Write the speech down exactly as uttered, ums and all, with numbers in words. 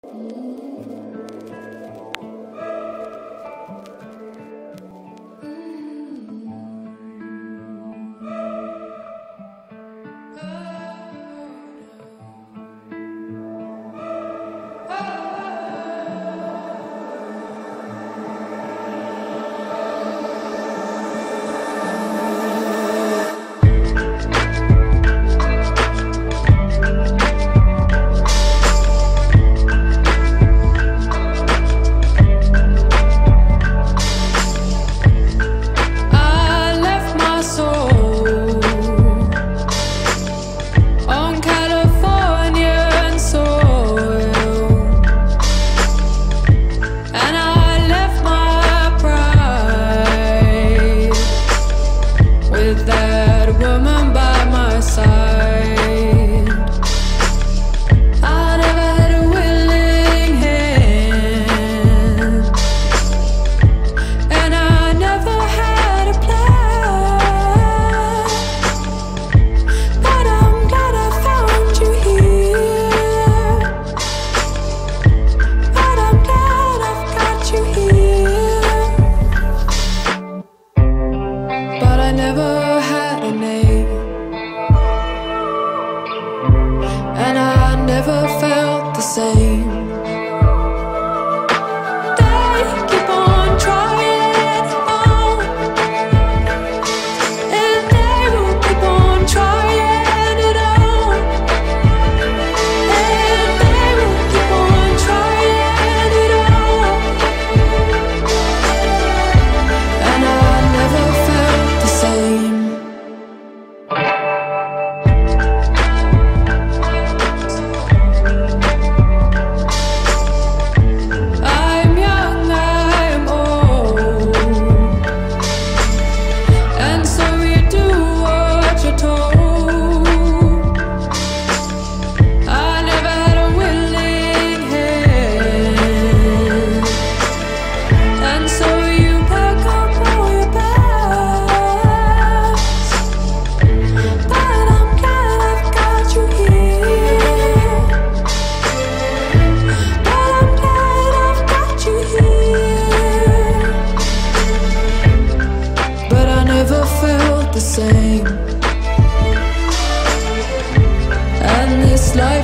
On Californian soil, and I left my pride with that woman by my side. I never had a willing hand, and I never had a plan, but I'm glad I found you here. But I'm glad I've got you here. But I never had a name, and I never felt the same. They keep on trying on, and they will keep on trying it on, and they will keep on trying it on. And I never felt the same. I'm young, I'm old, and so you do what you're told. I never had a willing hand, and so you pack up all your bags. But I'm glad I've got you here. But I'm glad I've got you here. But I never felt the same, and this life